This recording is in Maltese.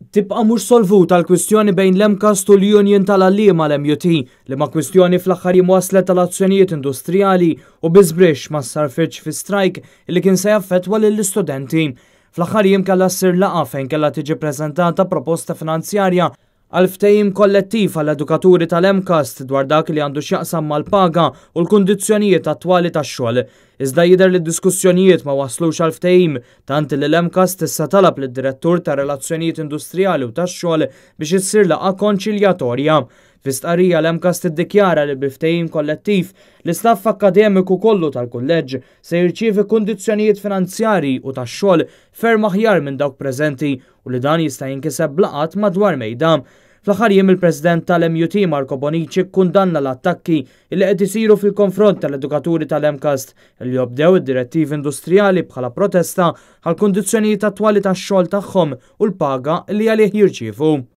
Tibqa' mhux solvuta l-kwistjoni bejn l-MCAST u l-Union tal-għalliema l-MUT li ma' kwistjoni fl-aħħar waslet tal-azzjonijiet industrijali u biżbrix ma sarfitx fi strajk li kien se jaffettwa lill-istudenti. Fl-aħħar jiem kellha ssir laqgħa fejn kellha tiġi ppreżentata proposta finanzjarja għal ftehim kollettiv għall-edukaturi tal-MCAST dwar dak li għandu x'jaqsam mal-paga u l-kundizzjonijiet attwali tax-xogħol. Iżda jidher li d-diskussjonijiet ma waslux għal ftehim tant li l-MCAST issa talab lid-direttur ta' relazzjonijiet industrijali u tax-xogħol biex issir laqgħa konċiljatorja. Fi stqarrija l-MCAST iddikjara li bil-ftehim kollettiv l-istaff akkademiku kollu tal-kulleġġ se jirċievi kundizzjonijiet finanzjarji u tax-xogħol ferm aħjar minn dawk preżenti u li dan jista' jinkiseb blaqat madwar mejda. Fl-aħħar jiem il-President tal-MUT Marco Bonici kundanna l-attakki li qed isiru fil-konfront tal-edukaturi tal-MCAST li jobdew id-direttivi industrijali bħala protesta għal kundizzjonijiet attwali tax-xogħol tagħhom u l-paga li għalih jirċievu.